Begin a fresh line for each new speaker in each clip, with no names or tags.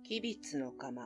吉備の釜。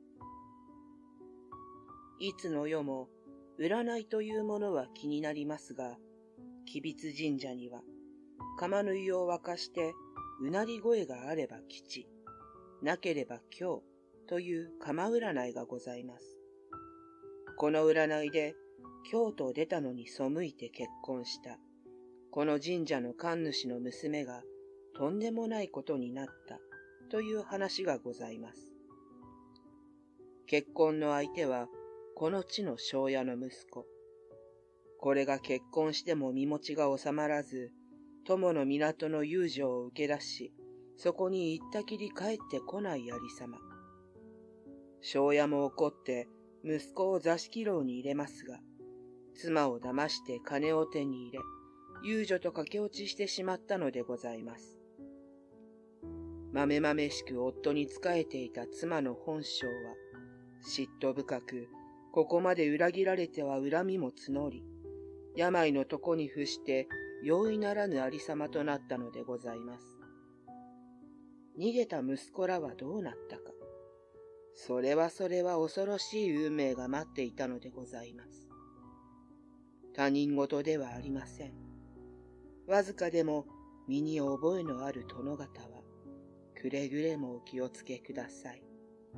いつの世も占いというものは気になりますが、吉備神社には釜の湯を沸かしてうなり声があれば吉、なければ凶という釜占いがございます。この占いで凶と出たのに背いて結婚したこの神社の神主の娘がとんでもないことになったという話がございます。結婚の相手はこの地の庄屋の息子。これが結婚しても身持ちが収まらず、友の港の遊女を受け出し、そこに行ったきり帰ってこないありさま。庄屋も怒って息子を座敷牢に入れますが、妻を騙して金を手に入れ、遊女と駆け落ちしてしまったのでございます。まめまめしく夫に仕えていた妻の本性は、嫉妬深く、ここまで裏切られては恨みも募り、病の床に伏して容易ならぬありさまとなったのでございます。逃げた息子らはどうなったか。それは恐ろしい運命が待っていたのでございます。他人事ではありません。わずかでも身に覚えのある殿方は、くれぐれもお気をつけください。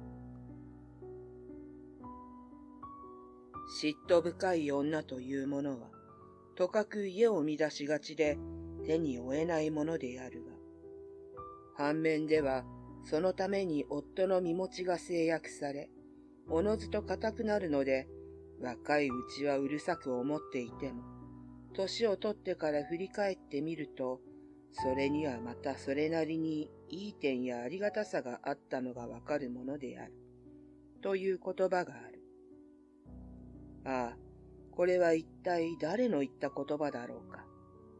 嫉妬深い女というものは、とかく家を乱しがちで手に負えないものであるが、反面ではそのために夫の身持ちが制約され、おのずと固くなるので、若いうちはうるさく思っていても、年を取ってから振り返ってみると、それにはまたそれなりにいい点やありがたさがあったのがわかるものである、という言葉がある。ああ、これは一体誰の言った言葉だろうか。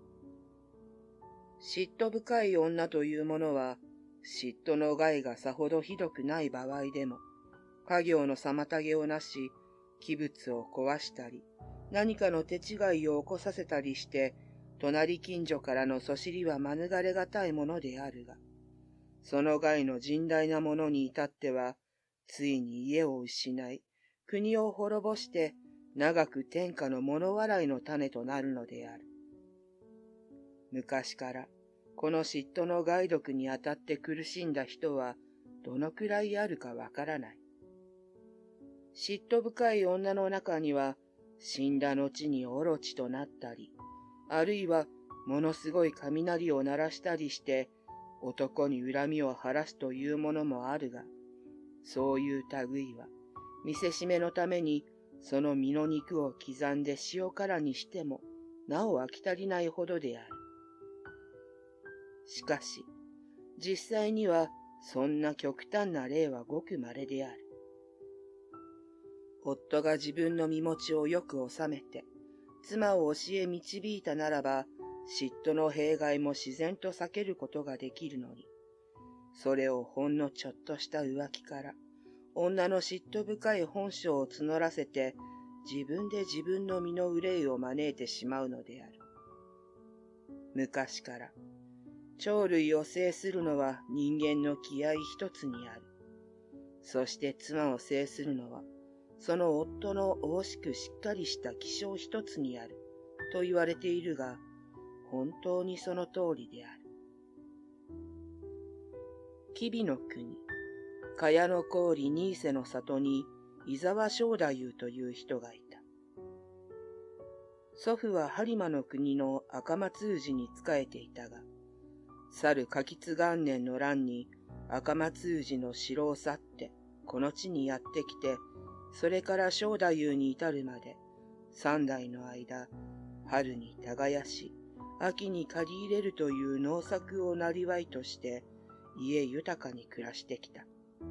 嫉妬深い女というものは、嫉妬の害がさほどひどくない場合でも、家業の妨げをなし、器物を壊したり、何かの手違いを起こさせたりして、隣近所からのそしりは免れがたいものであるが、その害の甚大なものに至っては、ついに家を失い、国を滅ぼして、長く天下の物笑いの種となるのである。昔から、この嫉妬の害毒にあたって苦しんだ人は、どのくらいあるかわからない。嫉妬深い女の中には、死んだ後にオロチとなったり、あるいはものすごい雷を鳴らしたりして、男に恨みを晴らすというものもあるが、そういう類は、見せしめのために、その身の肉を刻んで塩辛にしても、なお飽き足りないほどである。しかし、実際には、そんな極端な例はごく稀である。夫が自分の身持ちをよく収めて、妻を教え導いたならば、嫉妬の弊害も自然と避けることができるのに、それをほんのちょっとした浮気から、女の嫉妬深い本性を募らせて、自分で自分の身の憂いを招いてしまうのである。昔から、鳥類を制するのは人間の気合一つにある。そして妻を制するのは、その夫の大しくしっかりした気性一つにある、と言われているが、本当にその通りである。吉備の国、茅の郡新瀬の里に伊沢正太夫という人がいた。祖父は播磨の国の赤松氏に仕えていたが、去る嘉吉元年の乱に赤松氏の城を去ってこの地にやってきて、それから正太夫に至るまで三代の間、春に耕し、秋に借り入れるという農作を生業として家豊かに暮らしてきた。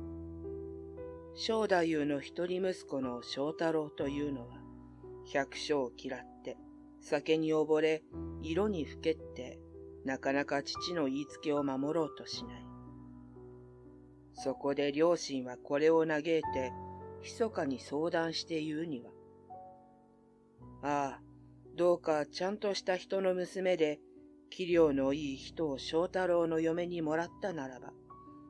正太夫の一人息子の正太郎というのは、百姓を嫌って、酒に溺れ、色にふけって、なかなか父の言いつけを守ろうとしない。そこで両親はこれを嘆いて、密かに相談して言うには、ああ、どうかちゃんとした人の娘で、器量のいい人を正太郎の嫁にもらったならば、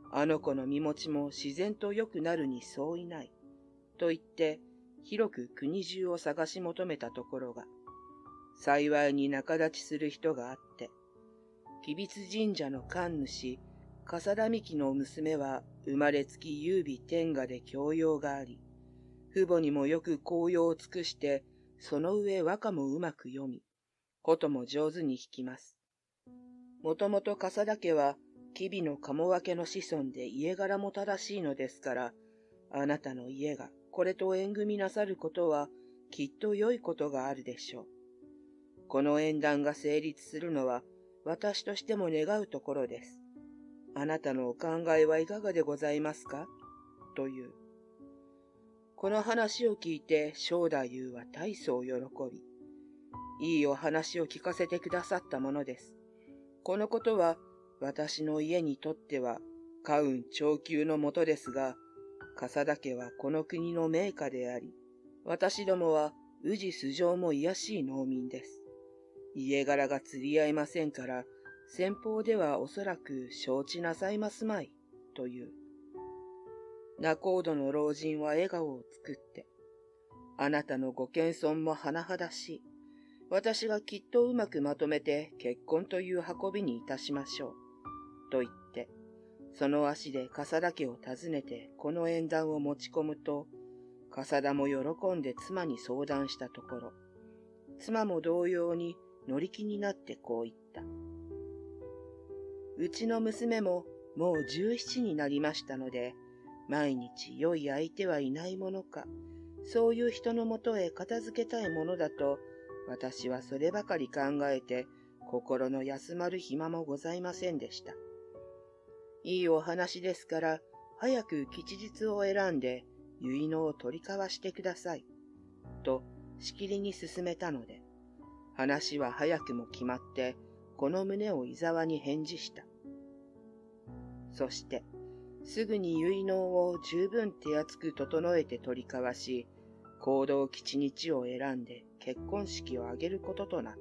あの子の身持ちも自然と良くなるに相違ない、と言って、広く国中を探し求めたところが、幸いに仲立ちする人があって、吉備津神社の神主、笠田美紀の娘は生まれつき優美天下で教養があり、父母にもよく紅葉を尽くして、その上和歌もうまく読み、琴も上手に弾きます。もともと笠田家は、吉備の鴨分けの子孫で家柄も正しいのですから、あなたの家がこれと縁組みなさることは、きっと良いことがあるでしょう。この縁談が成立するのは、私としても願うところです。あなたのお考えはいかがでございますかという。この話を聞いて正太夫は大層喜び、いいお話を聞かせてくださったものです。このことは私の家にとっては家運長久のもとですが、笠田家はこの国の名家であり、私どもは宇治素性も卑しい農民です。家柄が釣り合いませんから、先方ではおそらく承知なさいますまい、という。仲人の老人は笑顔を作って、あなたのご謙遜も甚だしい。私がきっとうまくまとめて結婚という運びにいたしましょう。と言って、その足で笠田家を訪ねてこの縁談を持ち込むと、笠田も喜んで妻に相談したところ、妻も同様に乗り気になってこう言った。うちの娘ももう17になりましたので、毎日良い相手はいないものか、そういう人のもとへ片付けたいものだと、私はそればかり考えて、心の休まる暇もございませんでした。いいお話ですから、早く吉日を選んで、結納を取り交わしてください。と、しきりに進めたので、話は早くも決まって、この旨を伊沢に返事した。そして、すぐに結納を十分手厚く整えて取り交わし、行動吉日を選んで結婚式を挙げることとなった。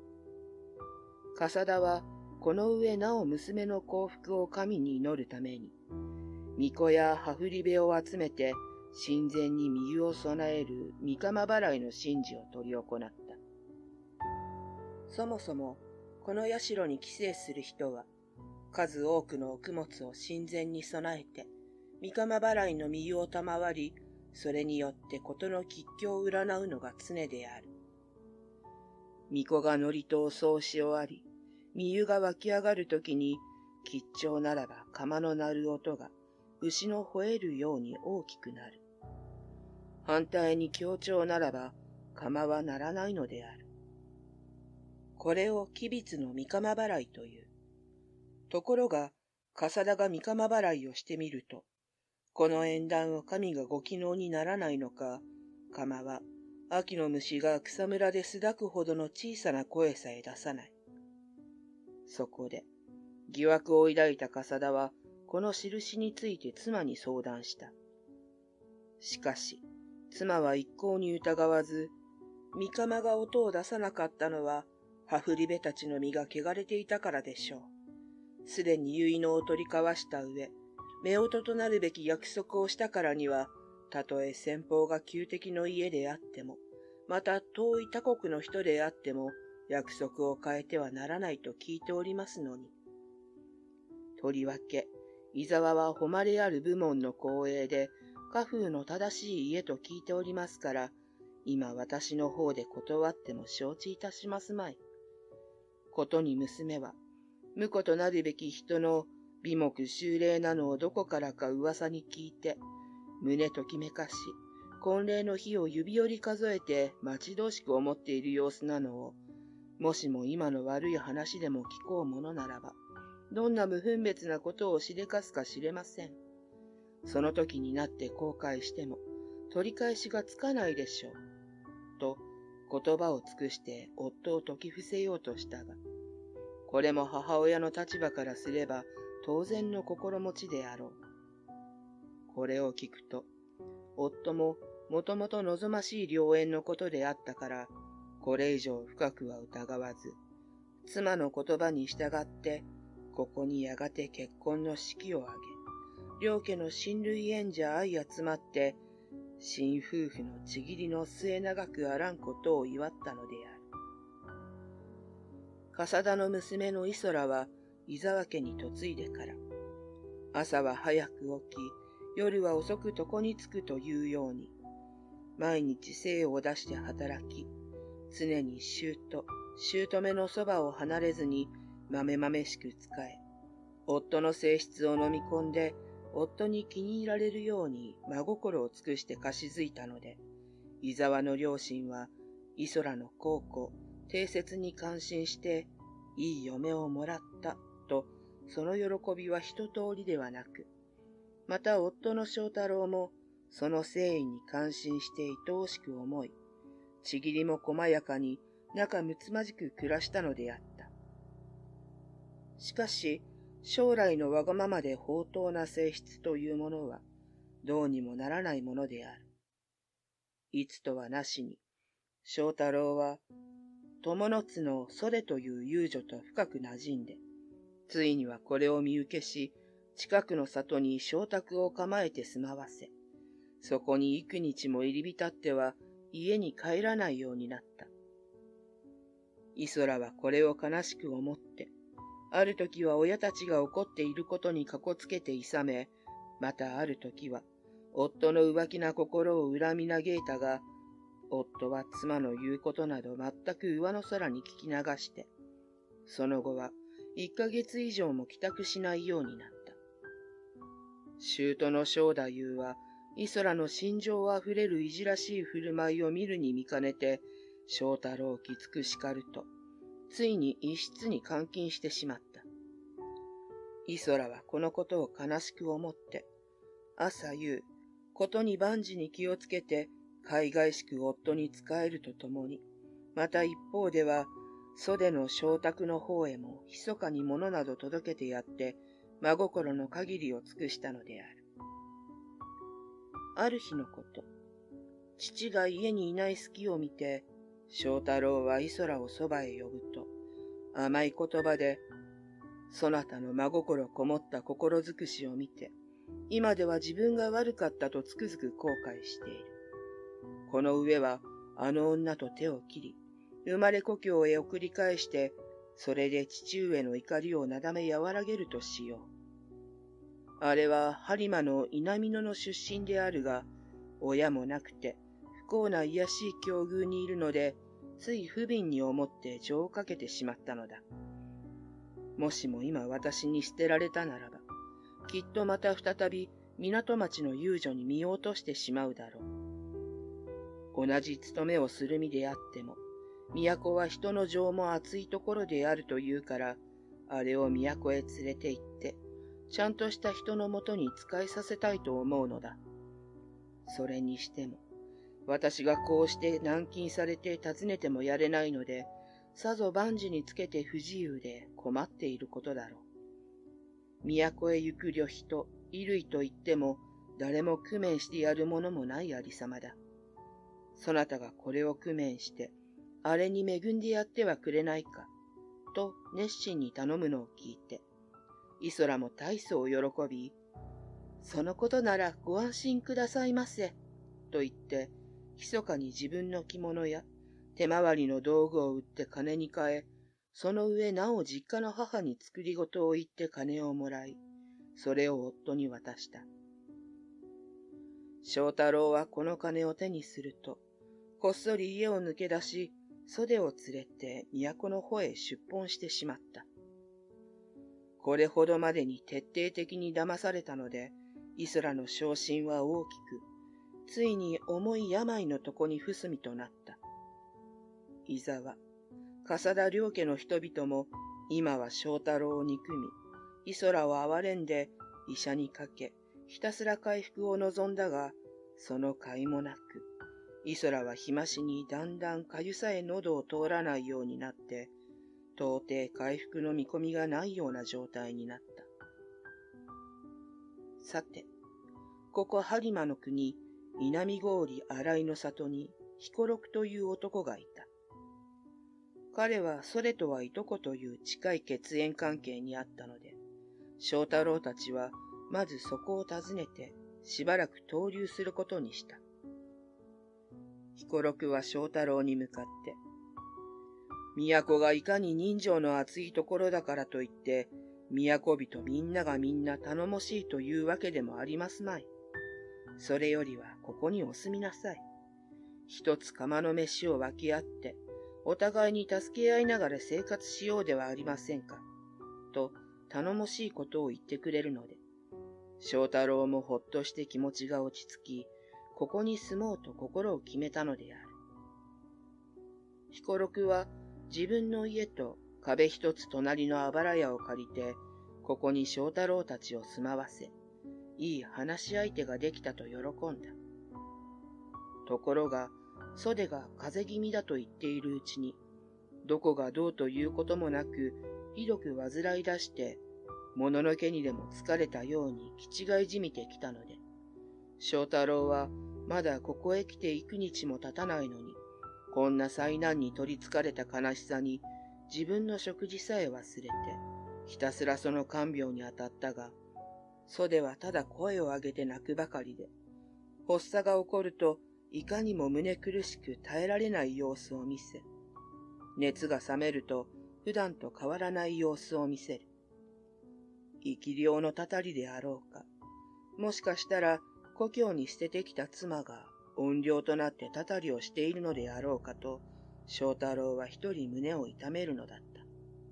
笠田は、この上なお娘の幸福を神に祈るために、巫女や羽振り部を集めて、神前に身を備える御釜払いの神事を執り行った。そもそも、この社に帰省する人は、数多くの供物を神前に備えて、御釜払いの身を賜り、それによって事の吉凶を占うのが常である。巫女が祝詞をそうし終わり、身湯が湧き上がるときに、吉兆ならば釜の鳴る音が牛の吠えるように大きくなる。反対に凶兆ならば釜は鳴らないのである。これを吉備津の御釜払いという。ところが、笠田が御釜払いをしてみると、この縁談を神がご祈納にならないのか、釜は秋の虫が草むらで巣抱くほどの小さな声さえ出さない。そこで、疑惑を抱いた笠田は、この印について妻に相談した。しかし、妻は一向に疑わず、御釜が音を出さなかったのは、羽振り部たちの身が汚れていたからでしょう。すでに結納を取り交わした上、夫婦となるべき約束をしたからには、たとえ先方が旧敵の家であっても、また遠い他国の人であっても、約束を変えてはならないと聞いておりますのに。とりわけ、伊沢は誉れある部門の光栄で、家風の正しい家と聞いておりますから、今私の方で断っても承知いたしますまい。ことに娘は、婿となるべき人の美目秀麗なのをどこからか噂に聞いて、胸ときめかし、婚礼の日を指折り数えて待ち遠しく思っている様子なのを、もしも今の悪い話でも聞こうものならば、どんな無分別なことをしでかすか知れません。その時になって後悔しても、取り返しがつかないでしょう。と、言葉を尽くして夫を説き伏せようとしたが、これも母親の立場からすれば当然の心持ちであろう。これを聞くと、夫ももともと望ましい良縁のことであったから、これ以上深くは疑わず、妻の言葉に従って、ここにやがて結婚の式を挙げ、 両家の親類縁者相集まって、新夫婦のちぎりの末長くあらんことを祝ったのである。笠田の娘の磯らは伊沢家に嫁いでから、朝は早く起き、夜は遅く床につくというように、毎日精を出して働き、常に姑のそばを離れずにまめまめしく仕え、夫の性質を飲み込んで、夫に気に入られるように真心を尽くして貸し付いたので、伊沢の両親は磯らの孝行、定説に感心して、いい嫁をもらったと、その喜びは一通りではなく、また夫の正太郎もその誠意に感心して愛おしく思い、ちぎりも細やかに仲睦まじく暮らしたのであった。しかし、将来のわがままで放蕩な性質というものは、どうにもならないものである。いつとはなしに、正太郎は、友の津の袖という遊女と深く馴染んで、ついにはこれを見受けし、近くの里に妾宅を構えて住まわせ、そこに幾日も入り浸っては家に帰らないようになった。磯らはこれを悲しく思って、ある時は親たちが怒っていることにかこつけていさめ、またある時は夫の浮気な心を恨み嘆いたが、夫は妻の言うことなど全く上の空に聞き流して、その後は1ヶ月以上も帰宅しないようになった。姑の正太夫は、磯らの心情あふれるいじらしい振る舞いを見るに見かねて、正太郎をきつく叱ると、ついに一室に監禁してしまった。磯らはこのことを悲しく思って、朝夕、ことに万事に気をつけて、海外しく夫に仕えるとともに、また一方では、袖の妾宅の方へも密かに物など届けてやって、真心の限りを尽くしたのである。ある日のこと、父が家にいない隙を見て、正太郎は磯らをそばへ呼ぶと、甘い言葉で、そなたの真心こもった心尽くしを見て、今では自分が悪かったとつくづく後悔している。この上は、あの女と手を切り、生まれ故郷へ送り返して、それで父上の怒りをなだめ和らげるとしよう。あれは播磨の稲美野の出身であるが、親もなくて不幸な卑しい境遇にいるので、つい不憫に思って情をかけてしまったのだ。もしも今私に捨てられたならば、きっとまた再び港町の遊女に身を落としてしまうだろう。同じ務めをする身であっても、都は人の情も厚いところであるというから、あれを都へ連れて行って、ちゃんとした人のもとに仕えさせたいと思うのだ。それにしても、私がこうして軟禁されて訪ねてもやれないので、さぞ万事につけて不自由で困っていることだろう。都へ行く旅費と衣類と言っても、誰も工面してやるものもないありさまだ。そなたがこれを工面して、あれに恵んでやってはくれないか、と熱心に頼むのを聞いて、磯らも大層喜び、そのことならご安心くださいませ、と言って、密かに自分の着物や手回りの道具を売って金に換え、その上なお実家の母に作り事を言って金をもらい、それを夫に渡した。正太郎はこの金を手にすると、こっそり家を抜け出し、袖を連れて都の方へ出奔してしまった。これほどまでに徹底的に騙されたので、磯らの昇進は大きく、ついに重い病の床に伏すみとなった。伊沢、笠田両家の人々も、今は正太郎を憎み、磯らを憐れんで医者にかけ、ひたすら回復を望んだが、その甲斐もなく、磯らは日増しにだんだんかゆさえ喉を通らないようになって、到底回復の見込みがないような状態になった。さて、ここ播磨の国、稲見郡新井の里に彦六という男がいた。彼はそれとはいとこという近い血縁関係にあったので、正太郎たちはまずそこを訪ねてしばらく逗留することにした。彦六は正太郎に向かって、都がいかに人情の厚いところだからといって、都人みんながみんな頼もしいというわけでもありますまい。それよりはここにお住みなさい。一つ釜の飯を分け合って、お互いに助け合いながら生活しようではありませんか。と頼もしいことを言ってくれるので、正太郎もほっとして気持ちが落ち着き、ここに住もうと心を決めたのである。彦六は自分の家と壁一つ隣のあばら屋を借りて、ここに正太郎たちを住まわせ、いい話し相手ができたと喜んだ。ところが、袖が風邪気味だと言っているうちに、どこがどうということもなく、ひどく患い出して、もののけにでも疲れたように気違いじみてきたので、正太郎はまだここへ来て幾日も経たないのに、こんな災難に取りつかれた悲しさに自分の食事さえ忘れて、ひたすらその看病に当たったが、袖はただ声を上げて泣くばかりで、発作が起こるといかにも胸苦しく耐えられない様子を見せ、熱が冷めると普段と変わらない様子を見せる。生き量のたたりであろうか、もしかしたら故郷に捨ててきた妻が怨霊となってたたりをしているのであろうかと、正太郎は一人胸を痛めるのだった。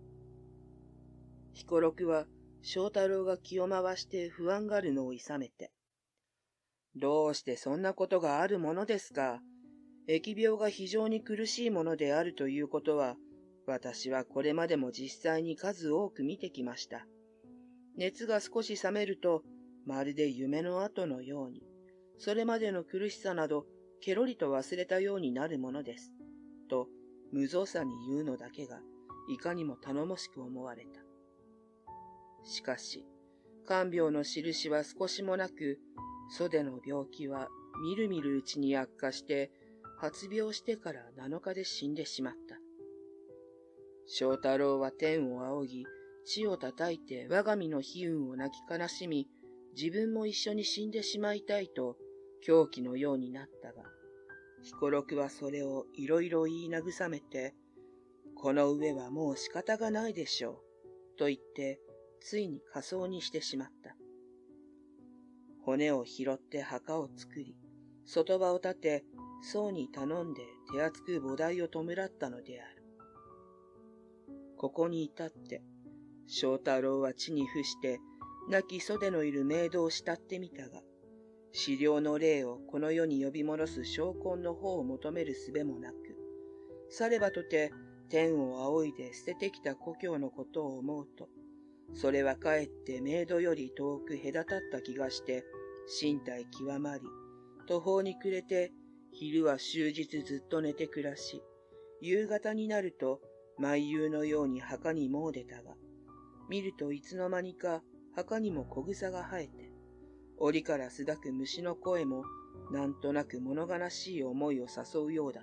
彦六は正太郎が気を回して不安がるのをいさめて、どうしてそんなことがあるものですか。疫病が非常に苦しいものであるということは、私はこれまでも実際に数多く見てきました。熱が少し冷めると、まるで夢の後のように、それまでの苦しさなど、ケロリと忘れたようになるものです。と、無造作に言うのだけが、いかにも頼もしく思われた。しかし、看病の印は少しもなく、袖の病気はみるみるうちに悪化して、発病してから7日で死んでしまった。正太郎は天を仰ぎ、地を叩いて我が身の悲運を泣き悲しみ、自分も一緒に死んでしまいたいと狂気のようになったが、彦六はそれをいろいろ言い慰めて、この上はもう仕方がないでしょう、と言って、ついに火葬にしてしまった。骨を拾って墓を作り、外場を立て、僧に頼んで手厚く菩提を弔ったのである。ここに至って、正太郎は地に伏して、亡き袖のいる冥土を慕ってみたが、死霊の霊をこの世に呼び戻す昇魂の方を求める術もなく、さればとて天を仰いで捨ててきた故郷のことを思うと、それはかえって冥土より遠く隔たった気がして、身体極まり、途方に暮れて、昼は終日ずっと寝て暮らし、夕方になると毎夕のように墓に詣でたが、見るといつの間にか墓にも小草が生えて、檻からすだく虫の声もなんとなく物悲しい思いを誘うようだった。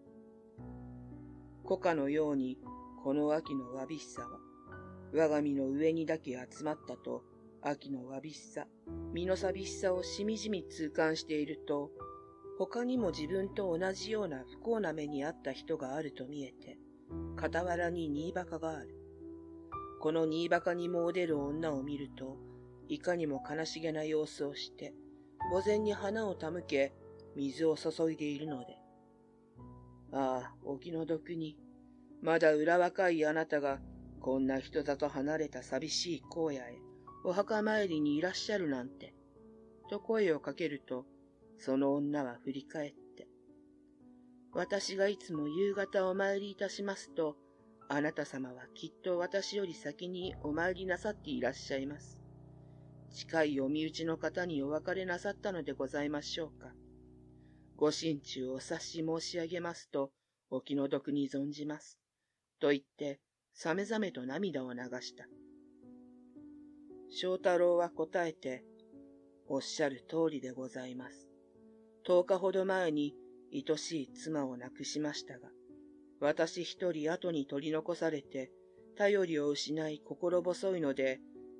古花のようにこの秋のわびしさは、我が身の上にだけ集まったと、秋のわびしさ、身の寂しさをしみじみ痛感していると、他にも自分と同じような不幸な目にあった人があると見えて、傍らに新バカがある。この新バカに詣でる女を見ると、いかにも悲しげな様子をして、墓前に花を手向け、水を注いでいるので。ああ、お気の毒に、まだ裏若いあなたが、こんな人里離れた寂しい荒野へ、お墓参りにいらっしゃるなんて、と声をかけると、その女は振り返って、私がいつも夕方お参りいたしますと、あなた様はきっと私より先にお参りなさっていらっしゃいます。近いお身内の方にお別れなさったのでございましょうか。ご心中お察し申し上げますと、お気の毒に存じます。と言って、さめざめと涙を流した。正太郎は答えて、おっしゃる通りでございます。10日ほど前に愛しい妻を亡くしましたが、私一人後に取り残されて、頼りを失い心細いので、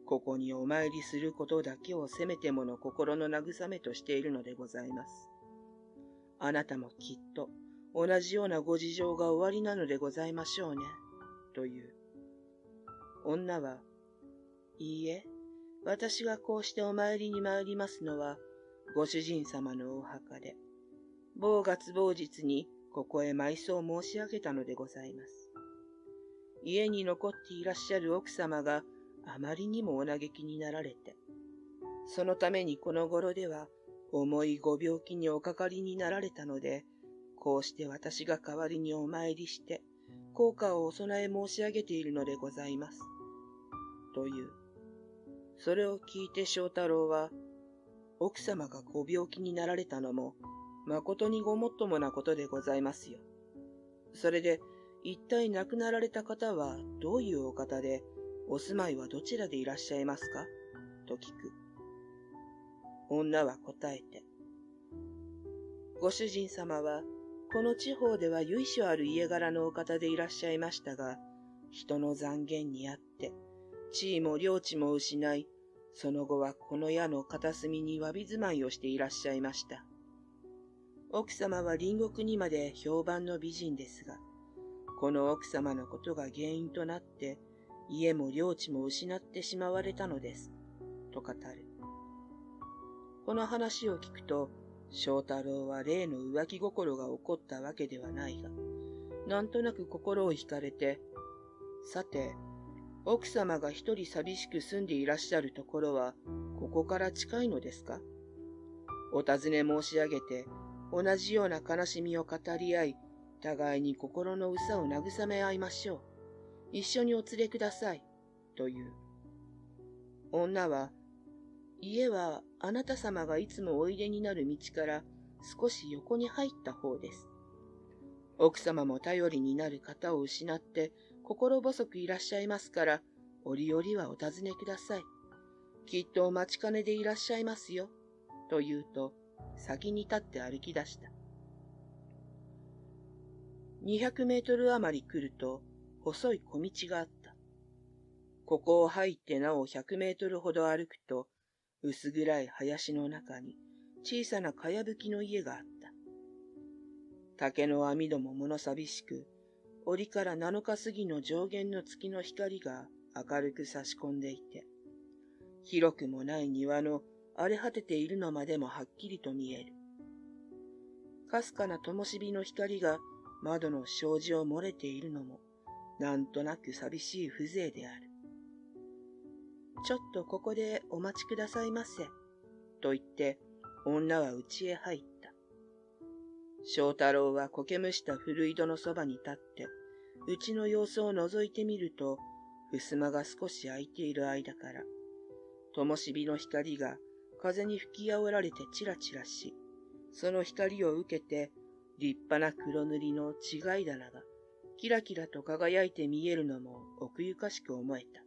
ここにお参りすることだけをせめてもの心の慰めとしているのでございます。あなたもきっと同じようなご事情がおありなのでございましょうね、という。女は、いいえ、私がこうしてお参りに参りますのは、ご主人様のお墓で、某月某日にここへ埋葬申し上げたのでございます。家に残っていらっしゃる奥様があまりにもお嘆きになられて、そのためにこの頃では重いご病気におかかりになられたので、こうして私が代わりにお参りして、効果をお供え申し上げているのでございます。という。それを聞いて正太郎は、奥様がご病気になられたのも、誠にごもっともなことでございますよ。それで、一体亡くなられた方はどういうお方で、お住まいはどちらでいらっしゃいますかと聞く。女は答えて、ご主人様は、この地方では由緒ある家柄のお方でいらっしゃいましたが、人の残言にあって、地位も領地も失い、その後はこの家の片隅にわび住まいをしていらっしゃいました。奥様は隣国にまで評判の美人ですが、この奥様のことが原因となって、家も領地も失ってしまわれたのです、と語る。この話を聞くと、正太郎は例の浮気心が起こったわけではないが、なんとなく心を惹かれて、さて、奥様が一人寂しく住んでいらっしゃるところは、ここから近いのですか？お尋ね申し上げて、同じような悲しみを語り合い、互いに心のうさを慰め合いましょう。一緒にお連れください。という。女は、家はあなた様がいつもおいでになる道から少し横に入った方です。奥様も頼りになる方を失って心細くいらっしゃいますから、折々はお尋ねください。きっとお待ちかねでいらっしゃいますよ。と言うと、先に立って歩き出した。200メートル余り来ると、細い小道があった。ここを入ってなお100メートルほど歩くと、薄暗い林の中に小さなかやぶきの家があった。竹の網戸も物寂しく、檻から7日過ぎの上限の月の光が明るく差し込んでいて、広くもない庭の荒れ果てているのまでもはっきりと見える。かすかな灯火の光が窓の障子を漏れているのも、なんとなく寂しい風情である。ちょっとここでお待ちくださいませ、と言って女は家へ入った。正太郎は苔むした古井戸のそばに立って、家の様子を覗いてみると、襖が少し開いている間から、灯火の光が風に吹き煽られてチラチラし、その光を受けて、立派な黒塗りの違い棚がキラキラと輝いて見えるのも奥ゆかしく思えた。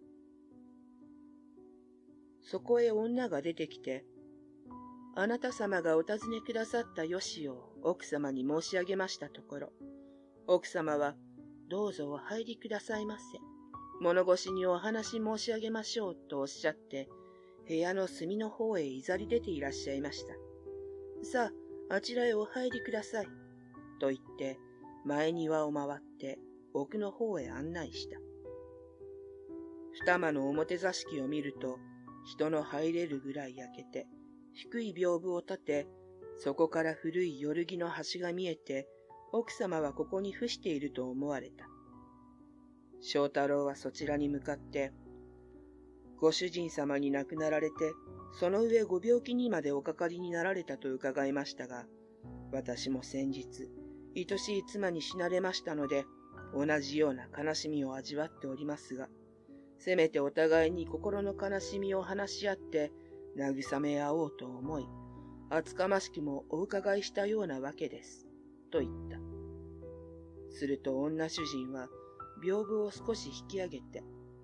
そこへ女が出てきて、あなた様がお尋ねくださったよしを奥様に申し上げましたところ、奥様は、どうぞお入りくださいませ。物腰にお話申し上げましょうとおっしゃって、部屋の隅の方へいざり出ていらっしゃいました。さあ、あちらへお入りください。と言って、前庭を回って奥の方へ案内した。二間の表座敷を見ると、人の入れるぐらい焼けて、低い屏風を立て、そこから古い夜木の端が見えて、奥様はここに伏していると思われた。正太郎はそちらに向かって、ご主人様に亡くなられて、その上ご病気にまでおかかりになられたと伺いましたが、私も先日、愛しい妻に死なれましたので、同じような悲しみを味わっておりますが、せめてお互いに心の悲しみを話し合って、慰め合おうと思い、厚かましくもお伺いしたようなわけです、と言った。すると女主人は、屏風を少し引き上げて、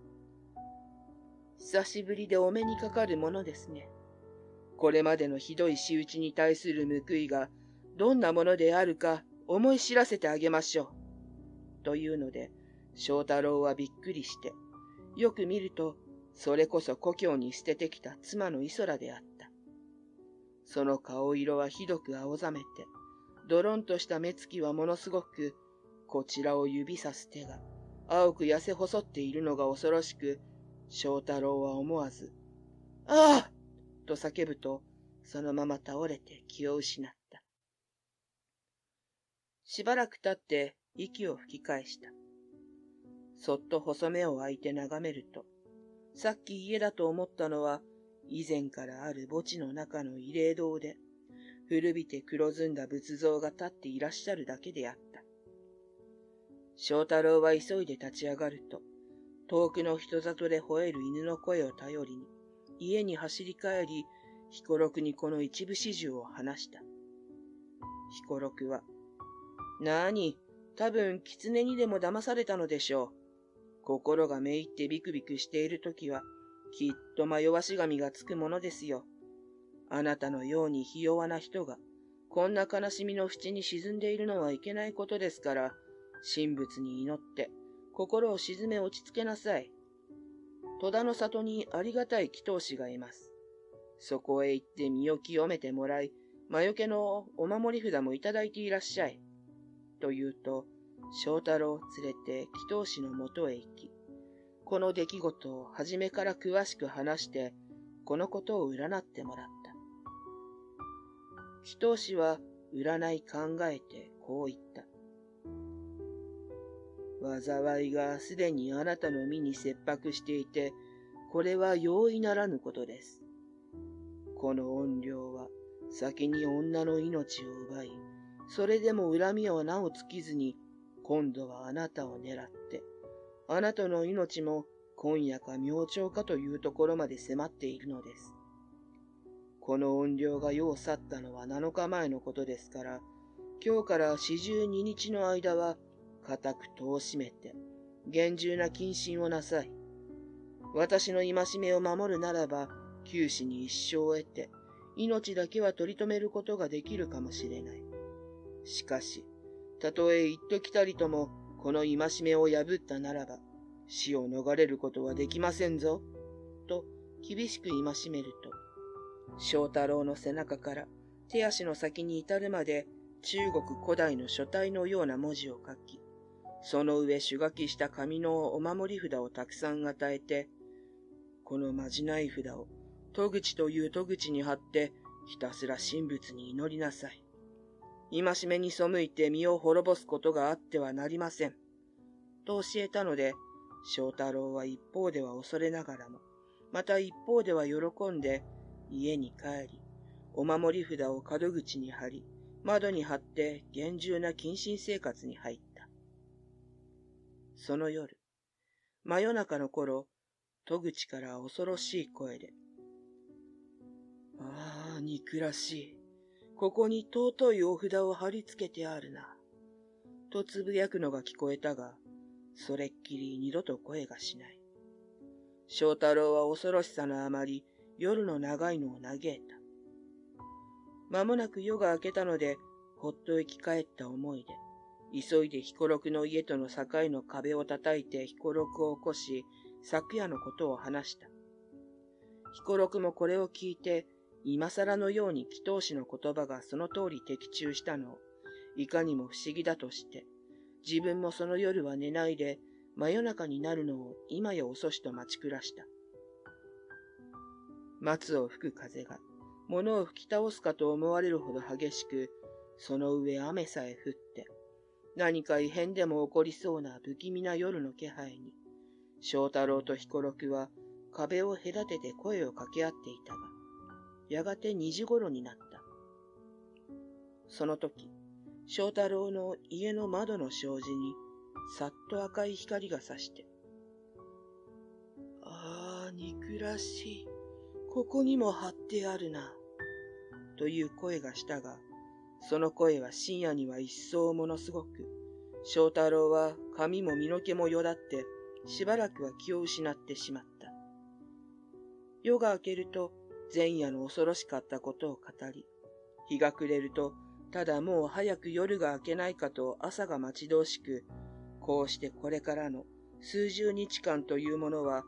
久しぶりでお目にかかるものですね。これまでのひどい仕打ちに対する報いが、どんなものであるか思い知らせてあげましょう。というので、正太郎はびっくりして、よく見ると、 それこそ故郷に捨ててきた妻のイソラであった。その顔色はひどく青ざめて、ドロンとした目つきはものすごく、こちらを指さす手が、青く痩せ細っているのが恐ろしく、正太郎は思わず、ああと叫ぶと、そのまま倒れて気を失った。しばらく経って息を吹き返した。そっと細目を開いて眺めると、さっき家だと思ったのは、以前からある墓地の中の慰霊堂で、古びて黒ずんだ仏像が立っていらっしゃるだけであった。正太郎は急いで立ち上がると、遠くの人里で吠える犬の声を頼りに、家に走り帰り、彦六にこの一部始終を話した。彦六は、なあに、多分狐にでも騙されたのでしょう。心がめいってビクビクしているときは、きっと迷わし神がつくものですよ。あなたのようにひ弱な人が、こんな悲しみの淵に沈んでいるのはいけないことですから、神仏に祈って、心を静め落ち着けなさい。戸田の里にありがたい祈祷師がいます。そこへ行って身を清めてもらい、魔除けのお守り札もいただいていらっしゃい。と言うと、正太郎を連れて祈祷師のもとへ行き、この出来事を初めから詳しく話して、このことを占ってもらった。祈祷師は占い考えてこう言った。災いがすでにあなたの身に切迫していて、これは容易ならぬことです。この怨霊は先に女の命を奪い、それでも恨みはなお尽きずに、今度はあなたを狙って、あなたの命も今夜か明朝かというところまで迫っているのです。この怨霊が世を去ったのは7日前のことですから、今日から42日の間は、固く戸を閉めて、厳重な謹慎をなさい。私の戒めを守るならば、九死に一生を得て、命だけは取り留めることができるかもしれない。しかし、たとえ一時たりとも、この戒めを破ったならば、死を逃れることはできませんぞ。と、厳しく戒めると、正太郎の背中から手足の先に至るまで、中国古代の書体のような文字を書き、その上手書きした紙のお守り札をたくさん与えて、このまじない札を戸口という戸口に貼って、ひたすら神仏に祈りなさい。戒めに背いて身を滅ぼすことがあってはなりません。と教えたので、正太郎は一方では恐れながらも、また一方では喜んで、家に帰り、お守り札を門口に貼り、窓に貼って厳重な謹慎生活に入った。その夜、真夜中の頃、戸口から恐ろしい声で、ああ、憎らしい。ここに尊いお札を貼り付けてあるな。とつぶやくのが聞こえたが、それっきり二度と声がしない。正太郎は恐ろしさのあまり、夜の長いのを嘆いた。間もなく夜が明けたので、ほっと生き返った思いで、急いで彦六の家との境の壁を叩いて彦六を起こし、昨夜のことを話した。彦六もこれを聞いて、今更のように祈祷師の言葉がその通り的中したのを、いかにも不思議だとして、自分もその夜は寝ないで、真夜中になるのを今や遅しと待ち暮らした。松を吹く風が、物を吹き倒すかと思われるほど激しく、その上雨さえ降って、何か異変でも起こりそうな不気味な夜の気配に、正太郎と彦六は壁を隔てて声を掛け合っていたが、やがて2時頃になった。その時、正太郎の家の窓の障子に、さっと赤い光が差して、ああ、憎らしい。ここにも貼ってあるな。という声がしたが、その声は深夜には一層ものすごく、正太郎は髪も身の毛もよだって、しばらくは気を失ってしまった。夜が明けると、前夜の恐ろしかったことを語り、日が暮れると、ただもう早く夜が明けないかと朝が待ち遠しく、こうしてこれからの数十日間というものは、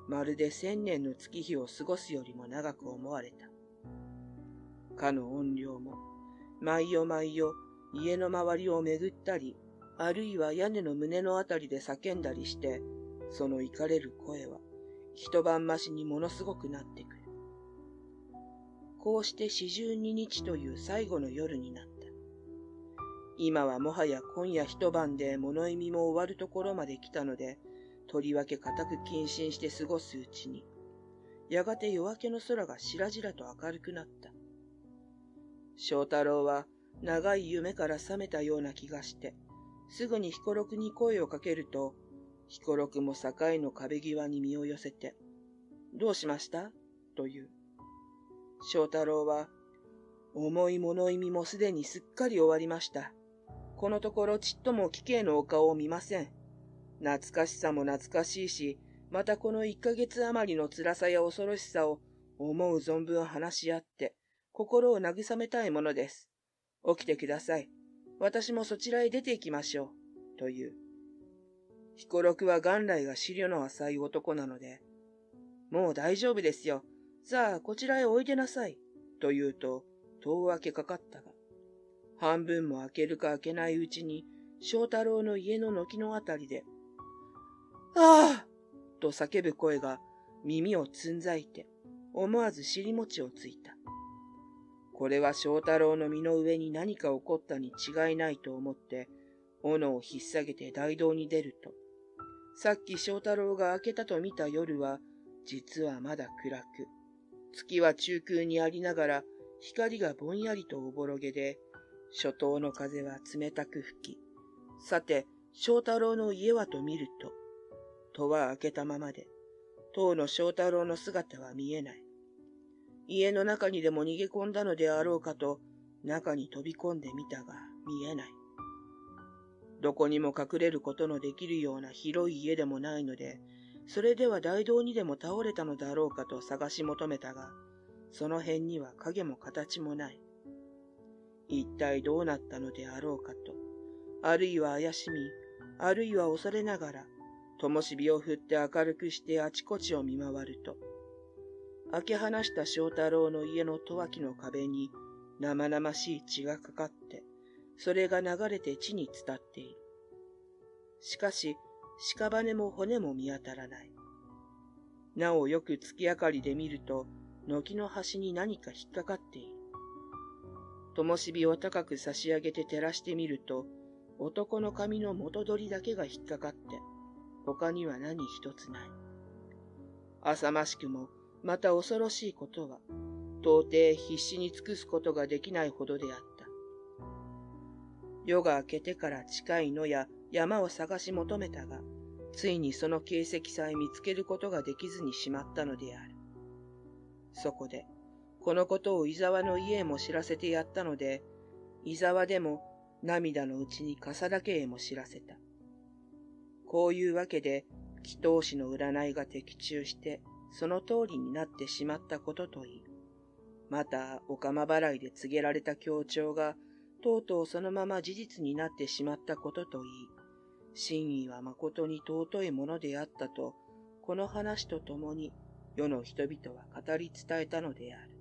まるで1000年の月日を過ごすよりも長く思われた。かの怨霊も、毎夜毎夜家の周りを巡ったり、あるいは屋根の胸のあたりで叫んだりして、その怒れる声は一晩増しにものすごくなってくる。こうして42日という最後の夜になった。今はもはや今夜一晩で物意味も終わるところまで来たので、とりわけ固く謹慎して過ごすうちに、やがて夜明けの空がしらじらと明るくなった。正太郎は長い夢から覚めたような気がして、すぐに彦六に声をかけると、彦六も境の壁際に身を寄せて、どうしましたと言う。正太郎は、重い物意味もすでにすっかり終わりました。このところちっとも貴兄のお顔を見ません。懐かしさも懐かしいし、またこの1ヶ月余りの辛さや恐ろしさを思う存分話し合って、心を慰めたいものです。起きてください。私もそちらへ出て行きましょう。という。彦六は元来が思慮の浅い男なので、もう大丈夫ですよ。さあ、こちらへおいでなさい。と言うと、戸を開けかかったが、半分も開けるか開けないうちに、正太郎の家の軒のあたりで、ああと叫ぶ声が耳をつんざいて、思わず尻餅をついた。これは正太郎の身の上に何か起こったに違いないと思って、斧を引っ提げて大道に出ると、さっき正太郎が明けたと見た夜は、実はまだ暗く、月は中空にありながら、光がぼんやりとおぼろげで、初冬の風は冷たく吹き、さて、正太郎の家はと見ると、戸は開けたままで、当の正太郎の姿は見えない。家の中にでも逃げ込んだのであろうかと、中に飛び込んでみたが見えない。どこにも隠れることのできるような広い家でもないので、それでは大道にでも倒れたのだろうかと探し求めたが、その辺には影も形もない。一体どうなったのであろうかと、あるいは怪しみ、あるいは恐れながら、灯火を振って明るくしてあちこちを見回ると、開け放した正太郎の家の戸脇の壁に生々しい血がかかって、それが流れて地に伝っている。しかし、屍も骨も見当たらない。なおよく月明かりで見ると、軒の端に何か引っかかっている。灯火を高く差し上げて照らしてみると、男の髪の元取りだけが引っかかって、他には何一つない。浅ましくも、また恐ろしいことは、到底必死に尽くすことができないほどであった。夜が明けてから近い野や山を探し求めたが、ついにその形跡さえ見つけることができずにしまったのである。そこで、このことを伊沢の家へも知らせてやったので、伊沢でも涙のうちに笠田家へも知らせた。こういうわけで、祈祷師の占いが的中して、その通りになってしまったことといい、また、お釜払いで告げられた強調が、とうとうそのまま事実になってしまったことといい、真意は誠に尊いものであったと、この話とともに、世の人々は語り伝えたのである。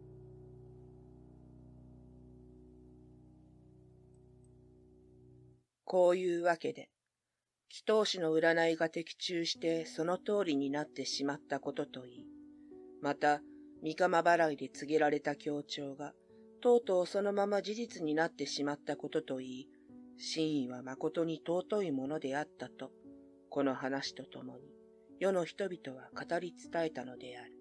こういうわけで、祈祷師の占いが的中してその通りになってしまったことといい、また、御釜払いで告げられた強調が、とうとうそのまま事実になってしまったことといい、真意は誠に尊いものであったと、この話とともに、世の人々は語り伝えたのである。